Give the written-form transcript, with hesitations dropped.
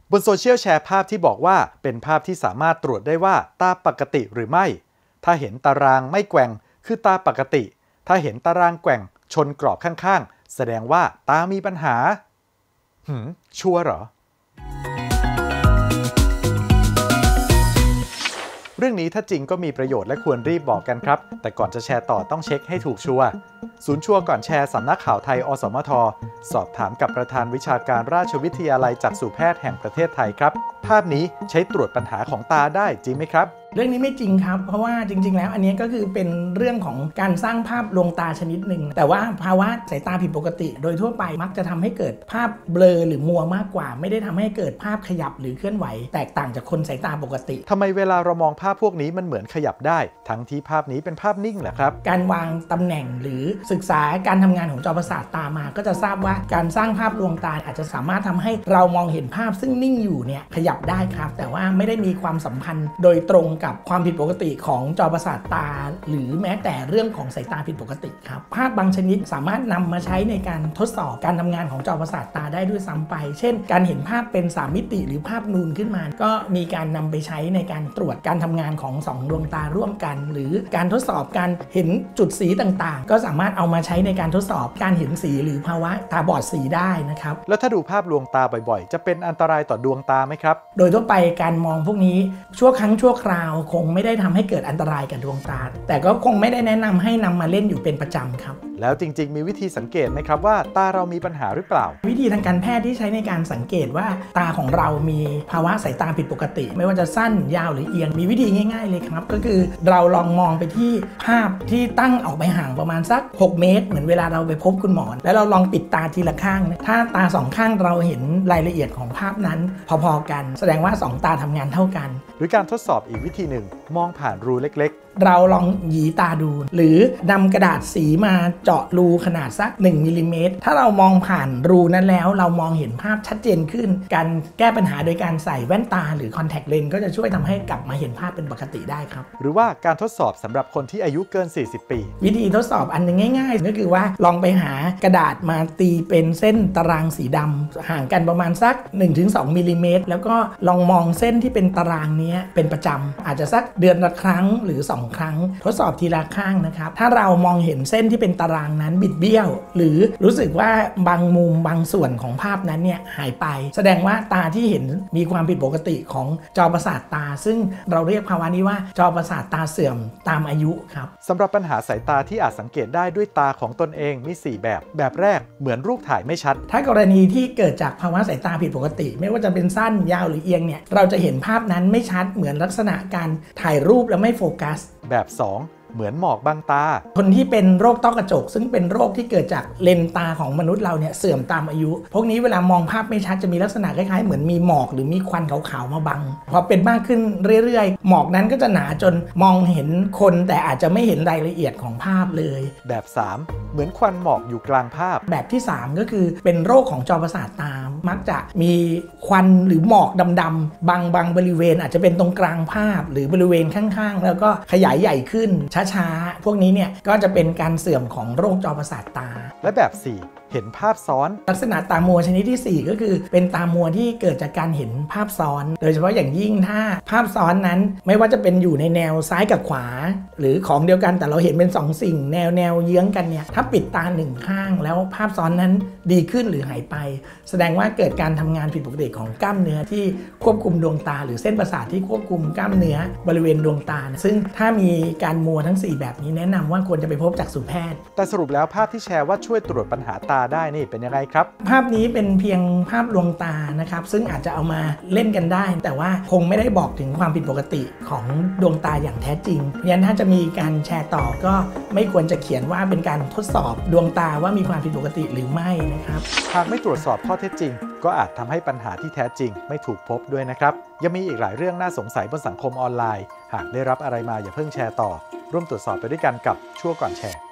บนโซเชียลแชร์ภาพที่บอกว่าเป็นภาพที่สามารถตรวจได้ว่าตาปกติหรือไม่ถ้าเห็นตารางไม่แกว่งคือตาปกติถ้าเห็นตารางแกว่งชนกรอบข้างๆแสดงว่าตามีปัญหาชัวร์เหรอเรื่องนี้ถ้าจริงก็มีประโยชน์และควรรีบบอกกันครับแต่ก่อนจะแชร์ต่อต้องเช็คให้ถูกชัวร์ศูนย์ชัวร์ก่อนแชร์สำนักข่าวไทยอสมทสอบถามกับประธานวิชาการราชวิทยาลัยจักษุแพทย์แห่งประเทศไทยครับภาพนี้ใช้ตรวจปัญหาของตาได้จริงไหมครับเรื่องนี้ไม่จริงครับเพราะว่าจริงๆแล้วอันนี้ก็คือเป็นเรื่องของการสร้างภาพลวงตาชนิดหนึ่งแต่ว่าภาวะสายตาผิดปกติโดยทั่วไปมักจะทำให้เกิดภาพเบลอหรือมัวมากกว่าไม่ได้ทำให้เกิดภาพขยับหรือเคลื่อนไหวแตกต่างจากคนสายตาปกติทำไมเวลาเรามองภาพพวกนี้มันเหมือนขยับได้ทั้งที่ภาพนี้เป็นภาพนิ่งเหรอครับการวางตำแหน่งหรือศึกษาการทำงานของจอประสาทตามาก็จะทราบว่าการสร้างภาพลวงตาอาจจะสามารถทำให้เรามองเห็นภาพซึ่งนิ่งอยู่เนี่ยขยับได้ครับแต่ว่าไม่ได้มีความสัมพันธ์โดยตรงกับความผิดปกติของจอประสาทตาหรือแม้แต่เรื่องของสายตาผิดปกติครับภาพบางชนิดสามารถนำมาใช้ในการทดสอบการทำงานของจอประสาทตาได้ด้วยซ้ำไปเช่นการเห็นภาพเป็น3มิติหรือภาพนูนขึ้นมาก็มีการนำไปใช้ในการตรวจการทำงานของ2ดวงตาร่วมกันหรือการทดสอบการเห็นจุดสีต่างๆก็สามารถเอามาใช้ในการทดสอบการเห็นสีหรือภาวะตาบอดสีได้นะครับแล้วถ้าดูภาพลวงตาบ่อยๆจะเป็นอันตรายต่อดวงตาไหมครับโดยทั่วไปการมองพวกนี้ชั่วครั้งชั่วคราวคงไม่ได้ทำให้เกิดอันตรายกับดวงตาแต่ก็คงไม่ได้แนะนำให้นำมาเล่นอยู่เป็นประจำครับแล้วจริงๆมีวิธีสังเกตไหมครับว่าตาเรามีปัญหาหรือเปล่าวิธีทางการแพทย์ที่ใช้ในการสังเกตว่าตาของเรามีภาวะสายตาผิดปกติไม่ว่าจะสั้นยาวหรือเอียงมีวิธีง่ายๆเลยครับก็คือเราลองมองไปที่ภาพที่ตั้งออกไปห่างประมาณสัก6เมตรเหมือนเวลาเราไปพบคุณหมอแล้วเราลองปิดตาทีละข้างถ้าตา2ข้างเราเห็นรายละเอียดของภาพนั้นพอๆกันแสดงว่า2ตาทำงานเท่ากันหรือการทดสอบอีกวิธีหนึ่งมองผ่านรูเล็กๆเราลองหยีตาดูหรือนำกระดาษสีมาเจาะรูขนาดสัก1มิลลิเมตรถ้าเรามองผ่านรูนั้นแล้วเรามองเห็นภาพชัดเจนขึ้นการแก้ปัญหาโดยการใส่แว่นตาหรือคอนแทคเลนส์ก็จะช่วยทำให้กลับมาเห็นภาพเป็นปกติได้ครับหรือว่าการทดสอบสำหรับคนที่อายุเกิน40ปีวิธีทดสอบอันนึงง่ายๆก็คือว่าลองไปหากระดาษมาตีเป็นเส้นตารางสีดำห่างกันประมาณสัก 1-2 มิลลิเมตรแล้วก็ลองมองเส้นที่เป็นตารางนี้เป็นประจำอาจจะสักเดือนละครั้งหรือ2ครั้งทดสอบทีละข้างนะครับถ้าเรามองเห็นเส้นที่เป็นตารางนั้นบิดเบี้ยวหรือรู้สึกว่าบางมุมบางส่วนของภาพนั้นเนี่ยหายไปแสดงว่าตาที่เห็นมีความผิดปกติของจอประสาทตาซึ่งเราเรียกภาวะนี้ว่าจอประสาทตาเสื่อมตามอายุครับสำหรับปัญหาสายตาที่อาจสังเกตได้ด้วยตาของตนเองมี4แบบแรกเหมือนรูปถ่ายไม่ชัดถ้ากรณีที่เกิดจากภาวะสายตาผิดปกติไม่ว่าจะเป็นสั้นยาวหรือเอียงเนี่ยเราจะเห็นภาพนั้นไม่ชัดเหมือนลักษณะการถ่ายรูปแล้วไม่โฟกัสแบบ2เหมือนหมอกบังตาคนที่เป็นโรคต้อกระจกซึ่งเป็นโรคที่เกิดจากเลนตาของมนุษย์เราเนี่ยเสื่อมตามอายุพวกนี้เวลามองภาพไม่ชัดจะมีลักษณะคล้ายๆเหมือนมีหมอกหรือมีควันขาวๆมาบังพอเป็นมากขึ้นเรื่อยๆหมอกนั้นก็จะหนาจนมองเห็นคนแต่อาจจะไม่เห็นรายละเอียดของภาพเลยแบบ3เหมือนควันหมอกอยู่กลางภาพแบบที่3ก็คือเป็นโรคของจอประสาทตามักจะมีควันหรือหมอกดำๆบางบริเวณอาจจะเป็นตรงกลางภาพหรือบริเวณข้างๆแล้วก็ขยายใหญ่ขึ้นช้าๆพวกนี้เนี่ยก็จะเป็นการเสื่อมของโรคจอประสาทตาและแบบ4เห็นภาพซ้อนลักษณะตามัวชนิดที่4ก็คือเป็นตามัวที่เกิดจากการเห็นภาพซ้อนโดยเฉพาะอย่างยิ่งถ้าภาพซ้อนนั้นไม่ว่าจะเป็นอยู่ในแนวซ้ายกับขวาหรือของเดียวกันแต่เราเห็นเป็น2สิ่งแนวเยื้องกันเนี่ยถ้าปิดตา1ข้างแล้วภาพซ้อนนั้นดีขึ้นหรือหายไปแสดงว่าเกิดการทำงานผิดปกติของกล้ามเนื้อที่ควบคุมดวงตาหรือเส้นประสาทที่ควบคุมกล้ามเนื้อบริเวณดวงตาซึ่งถ้ามีการมัวทั้ง4แบบนี้แนะนำว่าควรจะไปพบจักษุแพทย์แต่สรุปแล้วภาพที่แชร์ว่าช่วยตรวจปัญหาตาได้นี่เป็นยังไงครับภาพนี้เป็นเพียงภาพลวงตานะครับซึ่งอาจจะเอามาเล่นกันได้แต่ว่าคงไม่ได้บอกถึงความผิดปกติของดวงตาอย่างแท้จริงเพราะฉะนั้นถ้าจะมีการแชร์ต่อก็ไม่ควรจะเขียนว่าเป็นการทดสอบดวงตาว่ามีความผิดปกติหรือไม่นะครับหากไม่ตรวจสอบข้อเท็จจริงก็อาจทำให้ปัญหาที่แท้จริงไม่ถูกพบด้วยนะครับยังมีอีกหลายเรื่องน่าสงสัยบนสังคมออนไลน์หากได้รับอะไรมาอย่าเพิ่งแชร์ต่อร่วมตรวจสอบไปด้วยกันกับชั่วก่อนแชร์